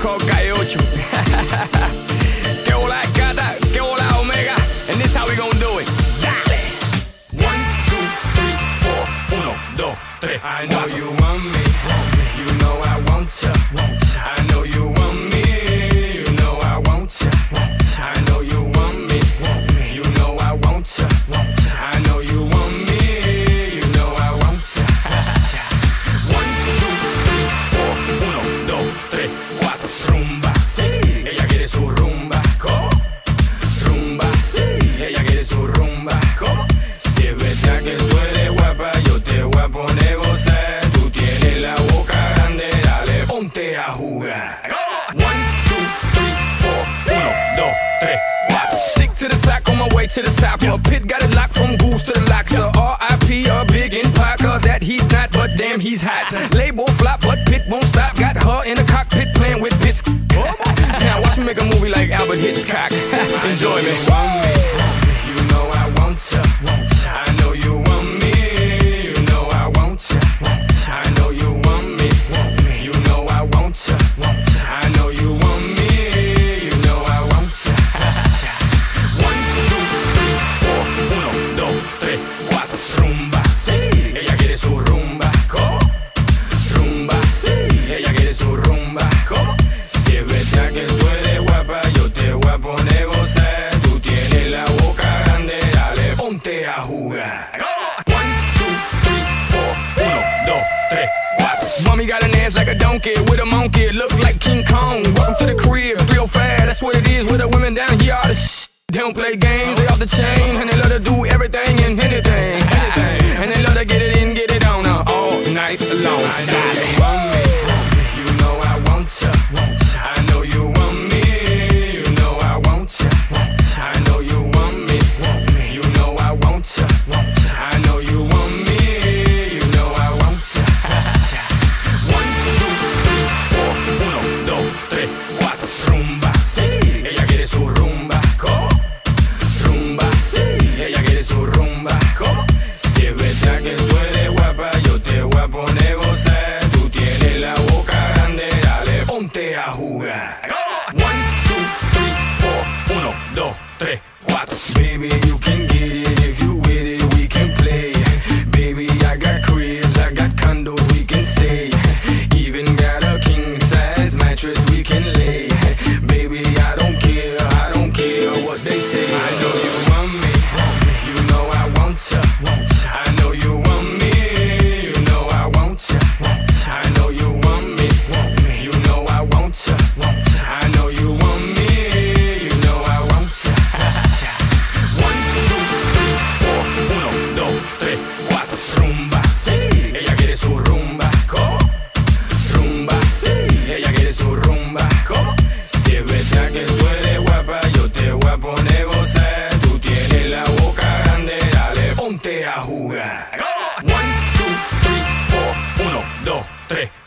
called Calle 8. Que hola gata, que hola omega. And this how we gon' do it. Dale. 1, 2, 3, 4. 1, 2, 3. I know you want me. You know I want ya. I know you want me. You know I want ya. I know you want me. You know I want ya. I know you want me. You know I want ya. 1, 2, 3, 4. 1, 2, 3, 4. Rumba. Ella quiere su rumba. Rumba. Ella quiere su rumba. Si es verdad que tú eres guapa, yo te voy a poner gozar. Tú tienes la boca grande, dale, ponte a jugar. 1, 2, 3, 4. 1, 2, 3, 4. Sick to the top, on my way to the top. A pit got it locked from goose to the locks. R.I.P. a big in Parker that he's not, but damn he's hot. Label flop, but Pit won't stop. Got her in the cockpit playing with bits. Now watch me make a movie like Albert Hitchcock. Enjoy me. You know I want ya. I know you want me. You know I want ya. I know you want me. You know I want ya. I know you want me. You know I want ya. 1, 2, 3, 4. 1, 2, 3, 4. Rumba. Ella quiere su rumba. Rumba. Ella quiere su rumba. Si es verdad que tú eres guapa, yo te voy a poner gozar. Tú tienes la boca grande, dale, ponte a jugar. 1, 2, 3, 4. 1, 2, 3, 4. Mommy got an ass like a donkey with a monkey, look like King Kong. Welcome to the crib, real fast. That's what it is with the women down here. All the they don't play games, they off the chain, and they love to do everything and anything. And they love to get it in, get it on all night long. I know you want me, you know I want ya. I know you want me, you know I want ya. I know you want me, you know I want ya. I know you want me, you know I want ya. 1, 2, 3, 4. 1, 2, 3, 4. Rumba. Ella quiere su rumba. Rumba. Ella quiere su rumba. Si es verdad que tú eres guapa, yo te voy a poner gozar. Tú tienes la boca grande, dale, ponte a jugar. 1, 2, 3, 4. 1, 2, 3, 4. Baby, you can get it if you with it, we can play. Baby, I got cribs, I got condos, we can stay. Even got a king size mattress we can lay. Baby, I don't care what they say. I know you want me, you know I want ya. I know you want me, you know I want ya. I know you want me, you know I want ya. I know you want me, you know I want ya. 1, 2, 3, 4. 1, 2, 3, 4. Rumba. Ella quiere su rumba. Rumba. Ella quiere su rumba. Si es verdad que tú eres guapa, yo te voy a poner gozar. Tú tienes la boca grande, dale, ponte a jugar. 1, 2, 3, 4. 1, 2, 3.